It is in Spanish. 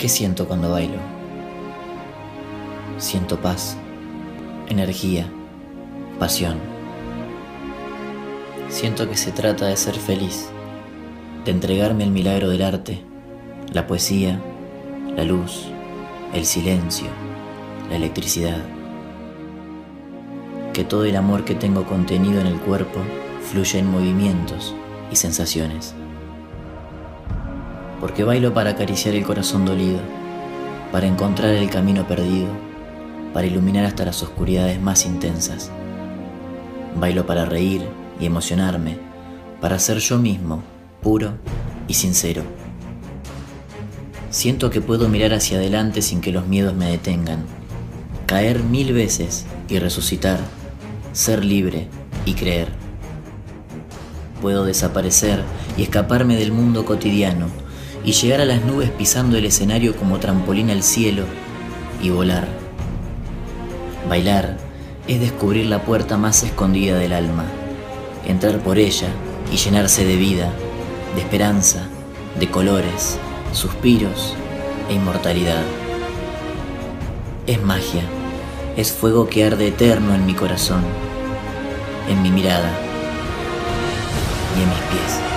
¿Qué siento cuando bailo? Siento paz, energía, pasión. Siento que se trata de ser feliz, de entregarme el milagro del arte, la poesía, la luz, el silencio, la electricidad. Que todo el amor que tengo contenido en el cuerpo fluya en movimientos y sensaciones. Porque bailo para acariciar el corazón dolido, para encontrar el camino perdido, para iluminar hasta las oscuridades más intensas. Bailo para reír y emocionarme, para ser yo mismo, puro y sincero. Siento que puedo mirar hacia adelante sin que los miedos me detengan, caer 1000 veces y resucitar, ser libre y creer. Puedo desaparecer y escaparme del mundo cotidiano y llegar a las nubes pisando el escenario como trampolín al cielo y volar. Bailar es descubrir la puerta más escondida del alma, entrar por ella y llenarse de vida, de esperanza, de colores, suspiros e inmortalidad. Es magia, es fuego que arde eterno en mi corazón, en mi mirada y en mis pies.